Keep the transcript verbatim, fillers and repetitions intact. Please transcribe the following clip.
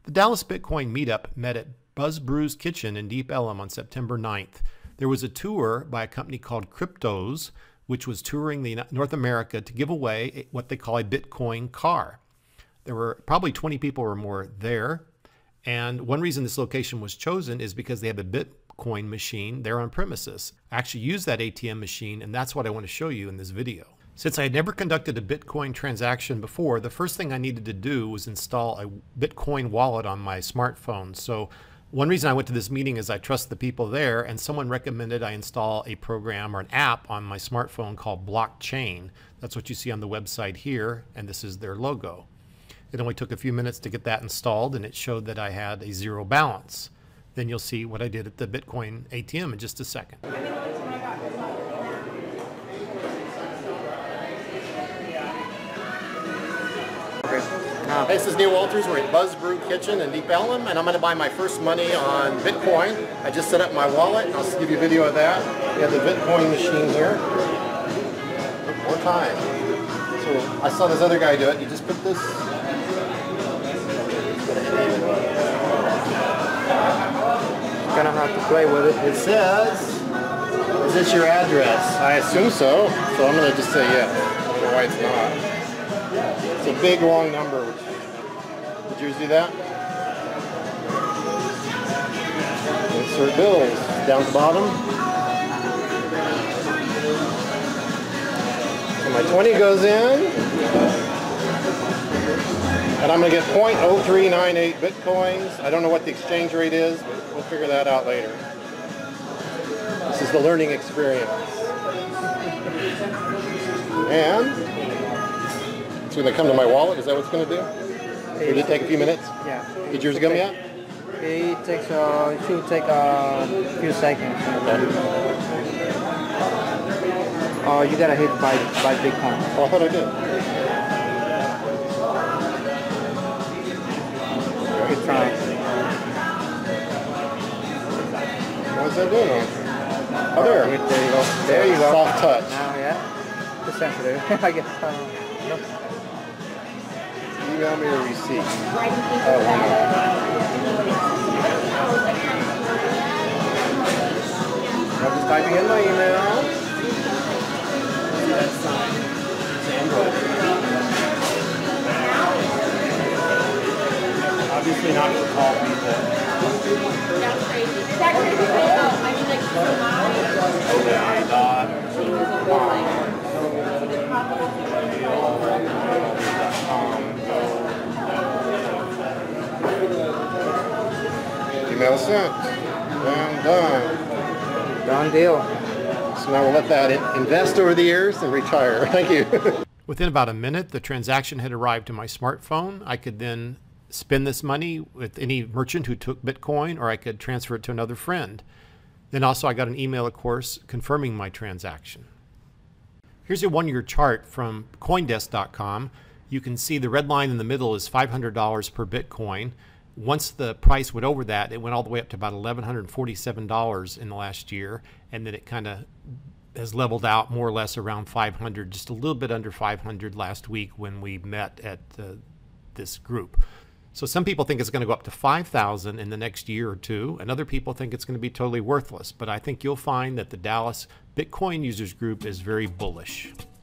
The Dallas Bitcoin Meetup met at BuzzBrews Kitchen in Deep Ellum on September ninth. There was a tour by a company called Kryptoz, which was touring the North America to give away what they call a Bitcoin car. There were probably twenty people or more there. And one reason this location was chosen is because they have a Bitcoin machine there on premises. I actually used that A T M machine, and that's what I want to show you in this video. Since I had never conducted a Bitcoin transaction before, the first thing I needed to do was install a Bitcoin wallet on my smartphone. So one reason I went to this meeting is I trust the people there, and someone recommended I install a program or an app on my smartphone called Blockchain. That's what you see on the website here, and this is their logo. It only took a few minutes to get that installed, and it showed that I had a zero balance. Then you'll see what I did at the Bitcoin A T M in just a second. Hey, this is Neil Walters. We're at BuzzBrews Kitchen in Deep Ellum, and I'm going to buy my first money on Bitcoin. I just set up my wallet. I'll give you a video of that. We have the Bitcoin machine here. More time. So I saw this other guy do it. You just put this. You're gonna have to play with it. It says, is this your address? I assume so. So I'm going to just say yes. I don't know why it's not. It's a big, long number. Did yours do that? Insert bills down at the bottom. So my twenty goes in, and I'm going to get zero point zero three nine eight Bitcoins. I don't know what the exchange rate is, but we'll figure that out later. This is the learning experience. And it's going to come to my wallet. Is that what it's going to do? Or did it take a few minutes? Yeah. Did yours come yet? It takes uh, it should take a few seconds. Oh, uh, you gotta hit buy buy Bitcoin. Oh, I thought I did. Good try. What's that doing? Oh, there. There you go. There you go. Soft touch. Now, yeah. It's sensitive. I guess. Uh, nope. Email me a receipt. Oh, I'm just typing in my email. Obviously not to call people. That's crazy. Is that crazy? Oh, I mean, like, Dot. Email sent. And done. Done deal. So now we'll let that invest over the years and retire. Thank you. Within about a minute, the transaction had arrived to my smartphone. I could then spend this money with any merchant who took Bitcoin, or I could transfer it to another friend. Then also I got an email, of course, confirming my transaction. Here's a one-year chart from coindesk dot com. You can see the red line in the middle is five hundred dollars per Bitcoin. Once the price went over that, it went all the way up to about one thousand one hundred forty-seven dollars in the last year, and then it kind of has leveled out more or less around five hundred, just a little bit under five hundred last week when we met at uh, this group. So some people think it's going to go up to five thousand in the next year or two, and other people think it's going to be totally worthless. But I think you'll find that the Dallas Bitcoin Users Group is very bullish.